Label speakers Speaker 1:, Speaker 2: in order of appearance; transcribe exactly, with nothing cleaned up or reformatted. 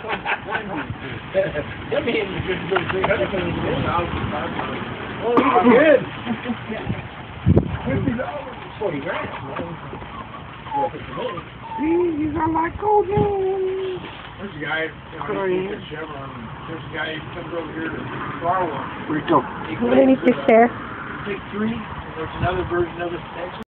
Speaker 1: That means you couldn't go see other things. Oh, good. Fifty dollars, forty grand.
Speaker 2: These are like gold names.
Speaker 1: There's a guy, you know, he's a Chevron. There's a guy who comes over here to bar one.
Speaker 2: Where'd he go?
Speaker 1: He
Speaker 3: What do you need to share?
Speaker 1: Take three. There's another version of it next.